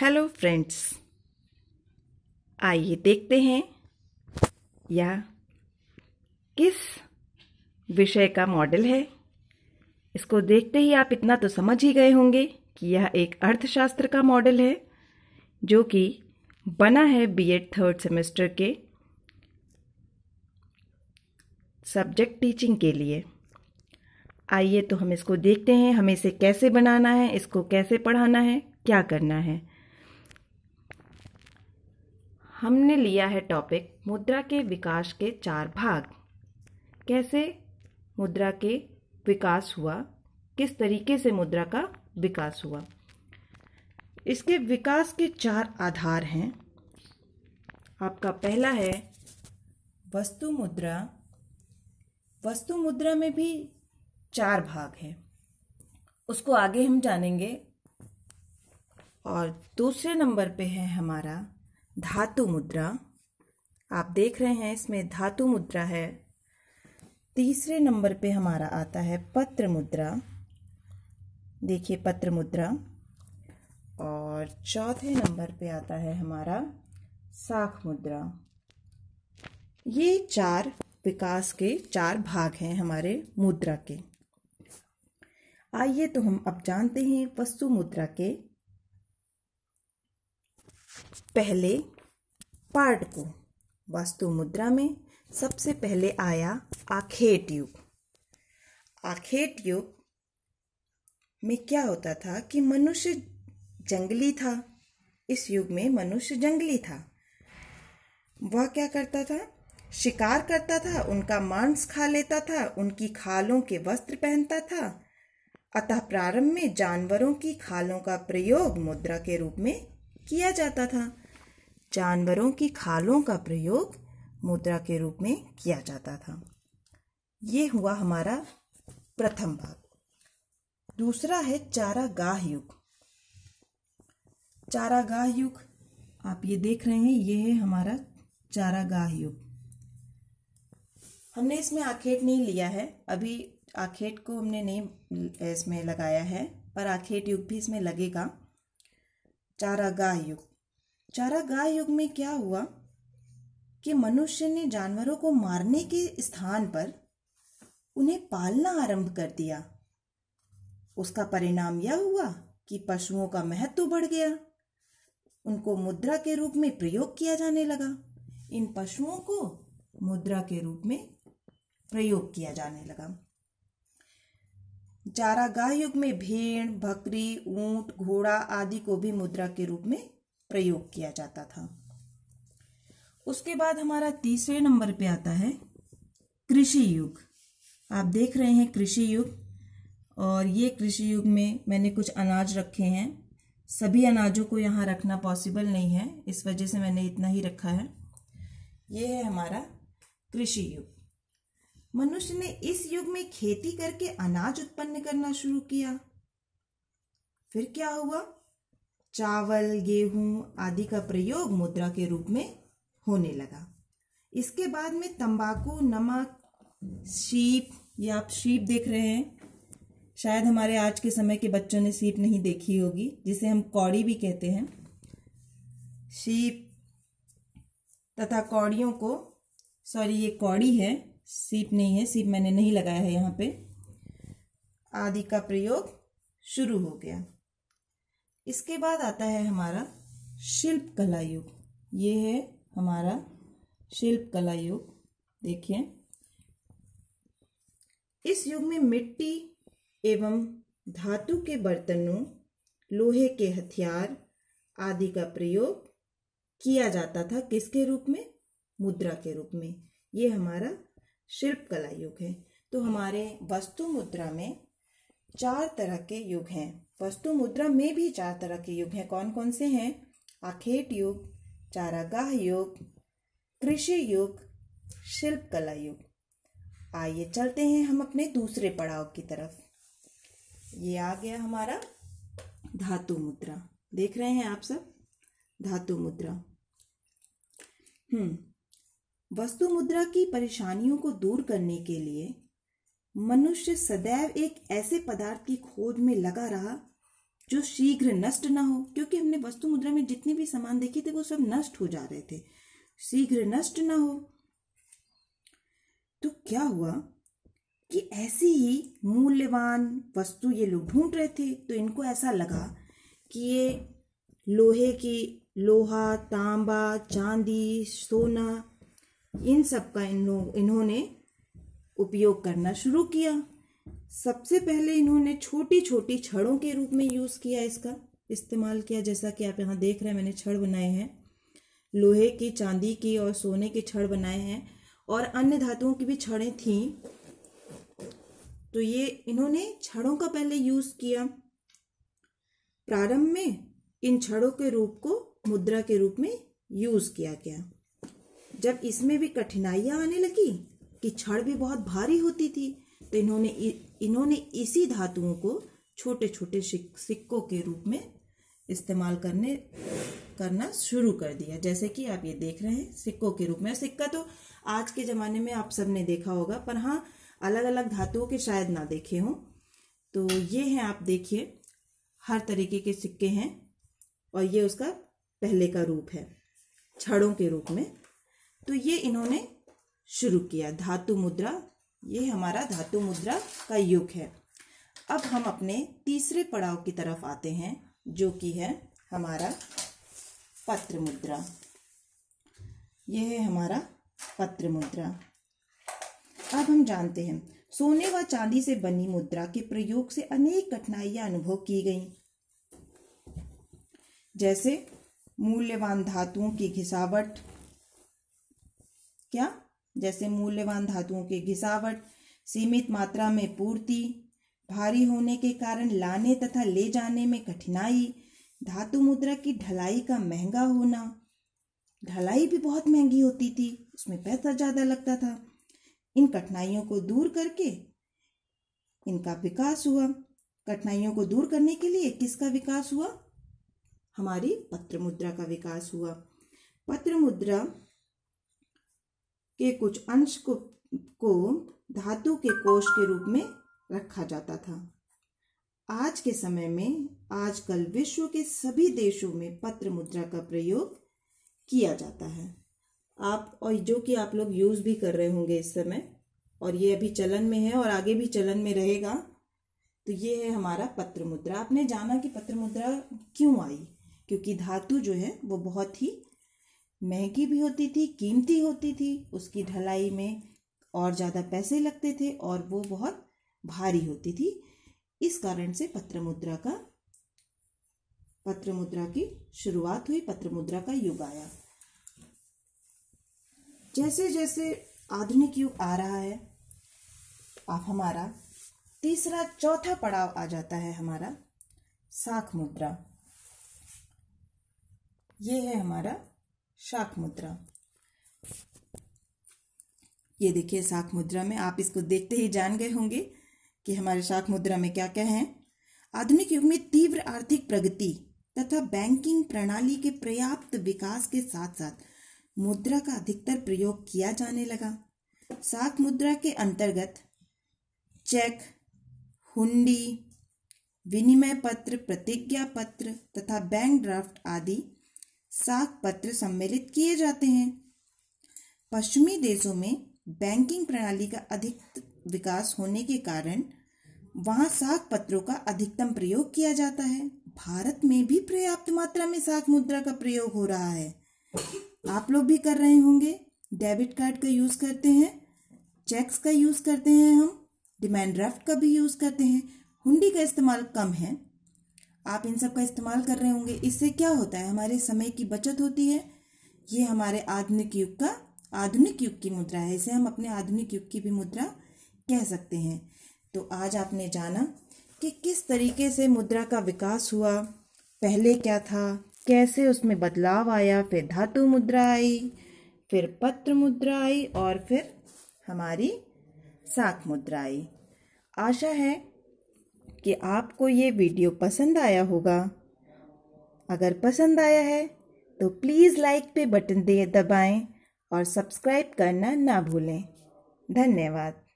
Hello friends, आइए देखते हैं यह किस विषय का मॉडल है। इसको देखते ही आप इतना तो समझ ही गए होंगे कि यह एक अर्थशास्त्र का मॉडल है जो कि बना है बीएड थर्ड सेमेस्टर के सब्जेक्ट टीचिंग के लिए। आइए तो हम इसको देखते हैं, हमें इसे कैसे बनाना है, इसको कैसे पढ़ाना है, क्या करना है। हमने लिया है टॉपिक मुद्रा के विकास के 4 भाग। कैसे मुद्रा के विकास हुआ, किस तरीके से मुद्रा का विकास हुआ। इसके विकास के 4 आधार हैं। आपका पहला है वस्तु मुद्रा। वस्तु मुद्रा में भी 4 भाग हैं, उसको आगे हम जानेंगे। और दूसरे नंबर पे है हमारा धातु मुद्रा। आप देख रहे हैं इसमें धातु मुद्रा है। तीसरे नंबर पे हमारा आता है पत्र मुद्रा, देखिए पत्र मुद्रा। और चौथे नंबर पे आता है हमारा साख मुद्रा। ये 4 विकास के 4 भाग हैं हमारे मुद्रा के। आइए तो हम अब जानते हैं वस्तु मुद्रा के पहले पार्ट को। वस्तु मुद्रा में सबसे पहले आया आखेट युग। आखेट युग में क्या होता था कि मनुष्य जंगली था। इस युग में मनुष्य जंगली था। वह क्या करता था? शिकार करता था, उनका मांस खा लेता था, उनकी खालों के वस्त्र पहनता था। अतः प्रारंभ में जानवरों की खालों का प्रयोग मुद्रा के रूप में किया जाता था। जानवरों की खालों का प्रयोग मुद्रा के रूप में किया जाता था। ये हुआ हमारा प्रथम भाग। दूसरा है चारागाह युग। चारागाह युग आप ये देख रहे हैं, ये है हमारा चारागाह युग। हमने इसमें आखेट नहीं लिया है, अभी आखेट को हमने नहीं इसमें लगाया है, पर आखेट युग भी इसमें लगेगा। चारागाह युग। चारागाह युग में क्या हुआ कि मनुष्य ने जानवरों को मारने के स्थान पर उन्हें पालना आरंभ कर दिया। उसका परिणाम यह हुआ कि पशुओं का महत्व बढ़ गया। उनको मुद्रा के रूप में प्रयोग किया जाने लगा। इन पशुओं को मुद्रा के रूप में प्रयोग किया जाने लगा। चारागाह युग में भेड़, बकरी, ऊंट, घोड़ा आदि को भी मुद्रा के रूप में प्रयोग किया जाता था। उसके बाद हमारा तीसरे नंबर पे आता है कृषि युग। आप देख रहे हैं कृषि युग, और ये कृषि युग में मैंने कुछ अनाज रखे हैं। सभी अनाजों को यहाँ रखना पॉसिबल नहीं है, इस वजह से मैंने इतना ही रखा है। ये है हमारा कृषि युग। मनुष्य ने इस युग में खेती करके अनाज उत्पन्न करना शुरू किया। फिर क्या हुआ? चावल, गेहूं आदि का प्रयोग मुद्रा के रूप में होने लगा। इसके बाद में तंबाकू, नमक, सीप, ये आप सीप देख रहे हैं। शायद हमारे आज के समय के बच्चों ने सीप नहीं देखी होगी, जिसे हम कौड़ी भी कहते हैं। सीप तथा कौड़ियों को, सॉरी ये कौड़ी है, सीप नहीं है, सीप मैंने नहीं लगाया है यहाँ पे, आदि का प्रयोग शुरू हो गया। इसके बाद आता है हमारा शिल्प कला युग। ये है हमारा शिल्प कला युग। देखिए इस युग में मिट्टी एवं धातु के बर्तनों, लोहे के हथियार आदि का प्रयोग किया जाता था। किसके रूप में? मुद्रा के रूप में। ये हमारा शिल्प कला युग है। तो हमारे वस्तु मुद्रा में 4 तरह के युग हैं। वस्तु मुद्रा में भी 4 तरह के युग हैं। कौन कौन से हैं? आखेट युग, चारागाह युग, कृषि युग, शिल्प कला युग। आइए चलते हैं हम अपने दूसरे पड़ाव की तरफ। ये आ गया हमारा धातु मुद्रा। देख रहे हैं आप सब, धातु मुद्रा। वस्तु मुद्रा की परेशानियों को दूर करने के लिए मनुष्य सदैव एक ऐसे पदार्थ की खोज में लगा रहा जो शीघ्र नष्ट ना हो, क्योंकि हमने वस्तु मुद्रा में जितने भी सामान देखे थे वो सब नष्ट हो जा रहे थे, शीघ्र नष्ट ना हो। तो क्या हुआ कि ऐसी ही मूल्यवान वस्तु ये लोग ढूंढ रहे थे, तो इनको ऐसा लगा कि ये लोहा, तांबा, चांदी, सोना, इन सब का इन्होंने उपयोग करना शुरू किया। सबसे पहले इन्होंने छोटी छोटी छड़ों के रूप में यूज किया, इसका इस्तेमाल किया। जैसा कि आप यहाँ देख रहे हैं, मैंने छड़ बनाए हैं, लोहे की, चांदी की और सोने के छड़ बनाए हैं, और अन्य धातुओं की भी छड़ें थीं। तो ये इन्होंने छड़ों का पहले यूज किया। प्रारंभ में इन छड़ों के रूप को मुद्रा के रूप में यूज किया गया। जब इसमें भी कठिनाइयां आने लगी कि छड़ भी बहुत भारी होती थी, तो इन्होंने इसी धातुओं को छोटे छोटे सिक्कों के रूप में इस्तेमाल करना शुरू कर दिया। जैसे कि आप ये देख रहे हैं, सिक्कों के रूप में। सिक्का तो आज के ज़माने में आप सबने देखा होगा, पर हाँ, अलग अलग धातुओं के शायद ना देखे हों। तो ये हैं, आप देखिए, हर तरीके के सिक्के हैं, और ये उसका पहले का रूप है, छड़ों के रूप में। तो ये इन्होंने शुरू किया धातु मुद्रा। ये हमारा धातु मुद्रा का युग है। अब हम अपने तीसरे पड़ाव की तरफ आते हैं, जो कि है हमारा पत्र मुद्रा। यह है हमारा पत्र मुद्रा। अब हम जानते हैं, सोने व चांदी से बनी मुद्रा के प्रयोग से अनेक कठिनाइयां अनुभव की गईं, जैसे मूल्यवान धातुओं की घिसावट, सीमित मात्रा में पूर्ति, भारी होने के कारण लाने तथा ले जाने में कठिनाई, धातु मुद्रा की ढलाई का महंगा होना, ढलाई भी बहुत महंगी होती थी, उसमें पैसा ज्यादा लगता था। इन कठिनाइयों को दूर करके इनका विकास हुआ। कठिनाइयों को दूर करने के लिए किसका विकास हुआ? हमारी पत्र मुद्रा का विकास हुआ। पत्र मुद्रा के कुछ अंश को धातु के कोष के रूप में रखा जाता था। आज के समय में आजकल विश्व के सभी देशों में पत्र मुद्रा का प्रयोग किया जाता है। और जो कि आप लोग यूज भी कर रहे होंगे इस समय, और ये अभी चलन में है और आगे भी चलन में रहेगा। तो ये है हमारा पत्र मुद्रा। आपने जाना कि पत्र मुद्रा क्यों आई? क्योंकि धातु जो है वो बहुत ही महंगी भी होती थी, कीमती होती थी, उसकी ढलाई में और ज़्यादा पैसे लगते थे, और वो बहुत भारी होती थी। इस कारण से पत्र मुद्रा की शुरुआत हुई, पत्र मुद्रा का युग आया। जैसे जैसे आधुनिक युग आ रहा है, अब हमारा तीसरा चौथा पड़ाव आ जाता है हमारा शाख मुद्रा। ये है हमारा शाख मुद्रा। ये देखिए, शाख मुद्रा में आप इसको देखते ही जान गए होंगे कि हमारे शाख मुद्रा में क्या क्या है। आधुनिक युग में तीव्र आर्थिक प्रगति तथा बैंकिंग प्रणाली के पर्याप्त विकास के साथ साथ मुद्रा का अधिकतर प्रयोग किया जाने लगा। शाख मुद्रा के अंतर्गत चेक, हुंडी, विनिमय पत्र, प्रतिज्ञा पत्र तथा बैंक ड्राफ्ट आदि शाख पत्र सम्मिलित किए जाते हैं। पश्चिमी देशों में बैंकिंग प्रणाली का अधिक विकास होने के कारण वहां शाख पत्रों का अधिकतम प्रयोग किया जाता है। भारत में भी पर्याप्त मात्रा में शाख मुद्रा का प्रयोग हो रहा है। आप लोग भी कर रहे होंगे। डेबिट कार्ड का यूज करते हैं, चेक्स का यूज करते हैं, हम डिमांड ड्राफ्ट का भी यूज करते हैं। हुंडी का इस्तेमाल कम है, आप इन सब का इस्तेमाल कर रहे होंगे। इससे क्या होता है? हमारे समय की बचत होती है। ये हमारे आधुनिक युग की मुद्रा है। इसे हम अपने आधुनिक युग की भी मुद्रा कह सकते हैं। तो आज आपने जाना कि किस तरीके से मुद्रा का विकास हुआ, पहले क्या था, कैसे उसमें बदलाव आया, फिर धातु मुद्रा आई, फिर पत्र मुद्रा आई, और फिर हमारी शाख मुद्रा आई। आशा है कि आपको ये वीडियो पसंद आया होगा। अगर पसंद आया है तो प्लीज़ लाइक पे बटन दबाएं और सब्सक्राइब करना ना भूलें। धन्यवाद।